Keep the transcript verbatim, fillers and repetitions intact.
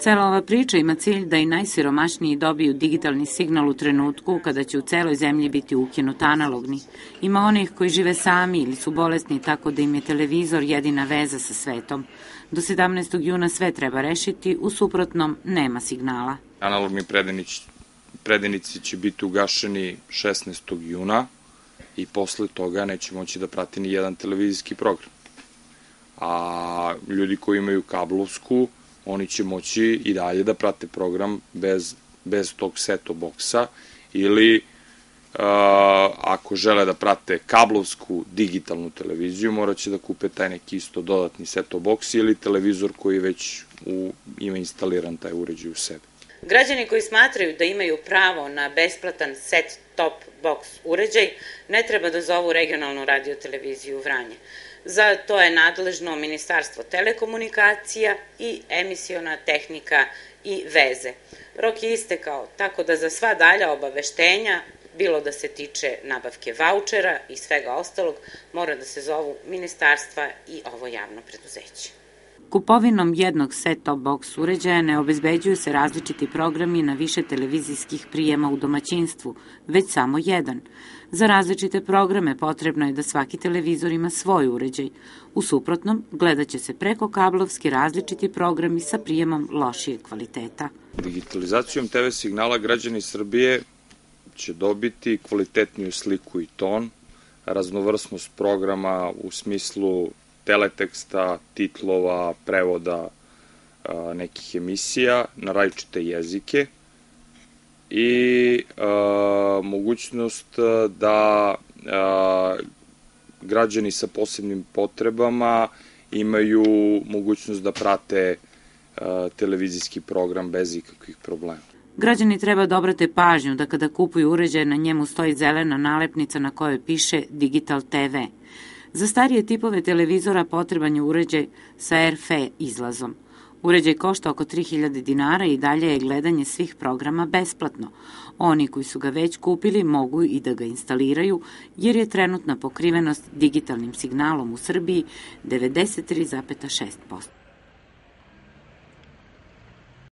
Cela ova priča ima cilj da i najsiromašniji dobiju digitalni signal u trenutku kada će u celoj zemlji biti ukinut analogni. Ima onih koji žive sami ili su bolesni tako da im je televizor jedina veza sa svetom. Do sedamnaestog juna sve treba rešiti, u suprotnom nema signala. Analogni predajnici će biti ugašeni šesnaestog juna i posle toga neće moći da prati ni jedan televizijski program. A ljudi koji imaju kablovsku, oni će moći i dalje da prate program bez, bez tog set-top boksa ili uh, ako žele da prate kablovsku digitalnu televiziju, morat će da kupe taj neki isto dodatni set-top boks ili televizor koji već u, ima instaliran taj uređaj u sebi. Građani koji smatraju da imaju pravo na besplatan set-top boks uređaj ne treba da zovu regionalnu radioteleviziju Vranje. Za to je nadležno Ministarstvo telekomunikacija i emisiona tehnika i veze. Rok je istekao, tako da za sva dalja obaveštenja, bilo da se tiče nabavke vaučera i svega ostalog, mora da se zovu ministarstva i ovo javno preduzeće. Kupovinom jednog set-top box uređaja ne obezbeđuju se različiti programi na više televizijskih prijema u domaćinstvu, već samo jedan. Za različite programe potrebno je da svaki televizor ima svoj uređaj. U suprotnom, gledat će se preko kablovski različiti programi sa prijemom lošijeg kvaliteta. Digitalizacijom te ve signala građani Srbije će dobiti kvalitetniju sliku i ton, raznovrsnost programa u smislu teleteksta, titlova, prevoda nekih emisija na različite jezike i a, mogućnost da a, građani sa posebnim potrebama imaju mogućnost da prate a, televizijski program bez ikakvih problema. Građani treba da obrate pažnju da kada kupuju uređaj na njemu stoji zelena nalepnica na kojoj piše Digital te ve. Za starije tipove televizora potreban je uređaj sa er ef izlazom. Uređaj košta oko tri hiljade dinara i dalje je gledanje svih programa besplatno. Oni koji su ga već kupili mogu i da ga instaliraju jer je trenutna pokrivenost digitalnim signalom u Srbiji devedeset tri zarez šest posto.